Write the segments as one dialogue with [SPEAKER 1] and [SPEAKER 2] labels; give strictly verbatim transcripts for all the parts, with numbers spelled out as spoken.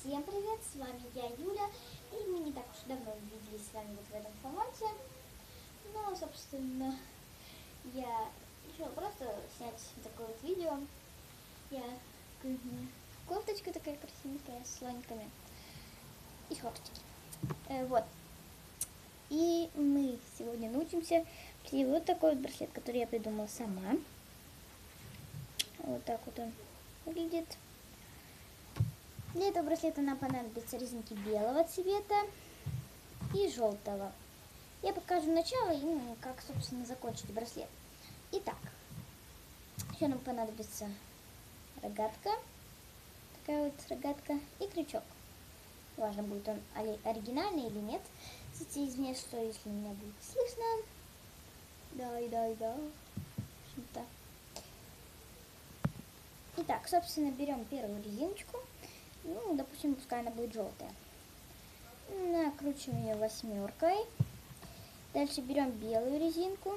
[SPEAKER 1] Всем привет, с вами я, Юля, и мы не так уж давно виделись с вами вот в этом формате, но, собственно, я решила просто снять такое вот видео. Я кофточка такая красивенькая с слониками и шортики. Э, вот. И мы сегодня научимся плести вот такой вот браслет, который я придумала сама. Вот так вот он выглядит. Для этого браслета нам понадобятся резинки белого цвета и желтого. Я покажу начало и ну, как, собственно, закончить браслет. Итак, еще нам понадобится рогатка, такая вот рогатка и крючок. Важно, будет он оригинальный или нет. Кстати, извиняюсь, что если меня будет слышно. Да, и да, и да. В общем-то. Итак, собственно, берем первую резиночку. Ну, допустим, пускай она будет желтая. Накручиваем ее восьмеркой. Дальше берем белую резинку.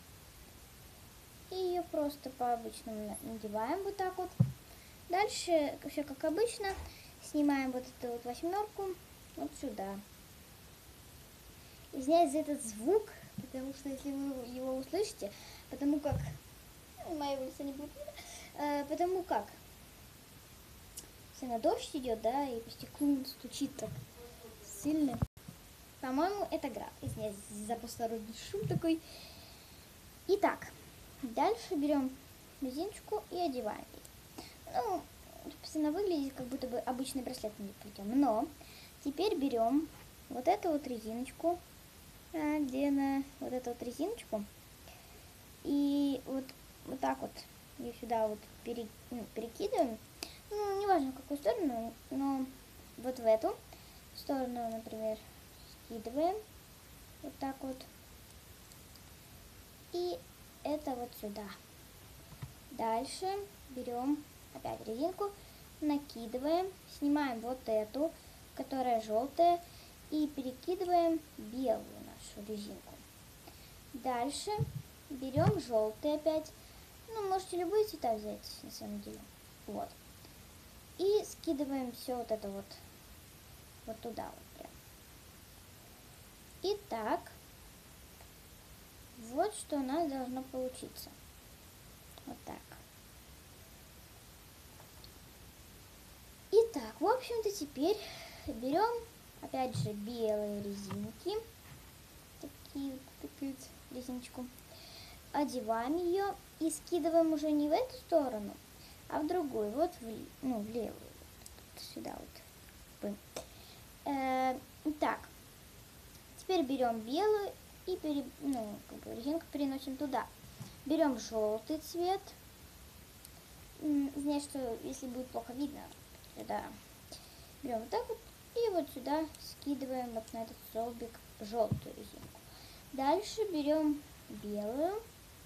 [SPEAKER 1] И ее просто по-обычному надеваем вот так вот. Дальше, все как обычно, снимаем вот эту вот восьмерку вот сюда. Извиняюсь за этот звук, потому что если вы его услышите, потому как... Моего лица не будет видно. Э, потому как... Если на дождь идет, да, и по стеклу стучит так сильно. По-моему, это град. Извиняюсь за посторонний шум такой. Итак, дальше берем резиночку и одеваем ее. Ну, собственно, выглядит как будто бы обычный браслет мы плетем. Но теперь берем вот эту вот резиночку, а, где на вот эту вот резиночку, и вот, вот так вот ее сюда вот пере, ну, перекидываем. Ну, не важно в какую сторону, но вот в эту сторону, например, скидываем вот так вот. И это вот сюда. Дальше берем опять резинку, накидываем, снимаем вот эту, которая желтая, и перекидываем белую нашу резинку. Дальше берем желтый опять. Ну, можете любые цвета взять, на самом деле. Вот. И скидываем все вот это вот, вот туда вот прям. Итак, вот что у нас должно получиться. Вот так. Итак, в общем-то, теперь берем, опять же, белые резинки. Такие вот, такую вот резиночку. Одеваем ее и скидываем уже не в эту сторону, а в другую, вот в, ну, в левую. Вот сюда вот. Э, так, теперь берем белую и пере, ну, как бы резинку переносим туда. Берем желтый цвет. Извиняюсь, что если будет плохо видно, да. Берем вот так вот и вот сюда скидываем вот на этот столбик желтую резинку. Дальше берем белую,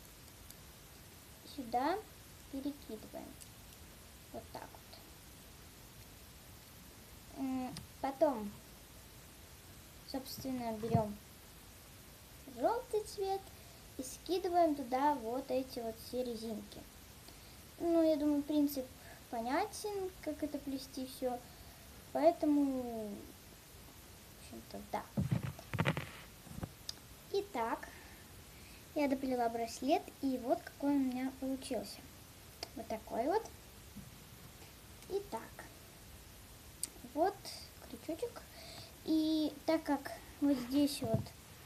[SPEAKER 1] сюда перекидываем. Вот так вот. Потом, собственно, берем желтый цвет и скидываем туда вот эти вот все резинки. Ну, я думаю, принцип понятен, как это плести все. Поэтому, в общем-то, да. Итак, я доплела браслет, и вот какой он у меня получился. Вот такой вот. Итак, вот крючочек. И так как вот здесь вот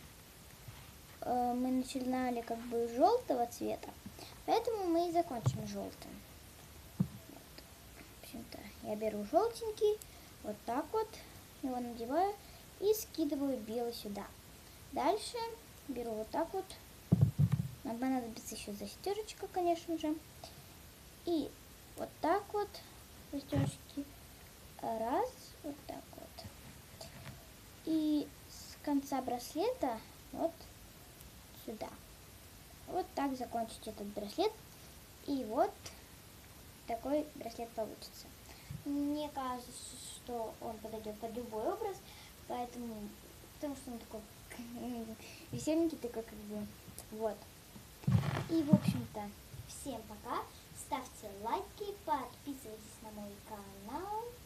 [SPEAKER 1] э, мы начинали как бы желтого цвета, поэтому мы и закончим желтым. Вот. В общем-то, я беру желтенький, вот так вот, его надеваю и скидываю белый сюда. Дальше беру вот так вот. Нам понадобится еще застежечка, конечно же. И вот так вот застежки. Раз, вот так вот. И с конца браслета вот сюда. Вот так закончить этот браслет. И вот такой браслет получится. Мне кажется, что он подойдет под любой образ, поэтому, потому что он такой веселенький, такой как бы, вот. И, в общем-то, всем пока. Ставьте лайки, подписывайтесь на мой канал.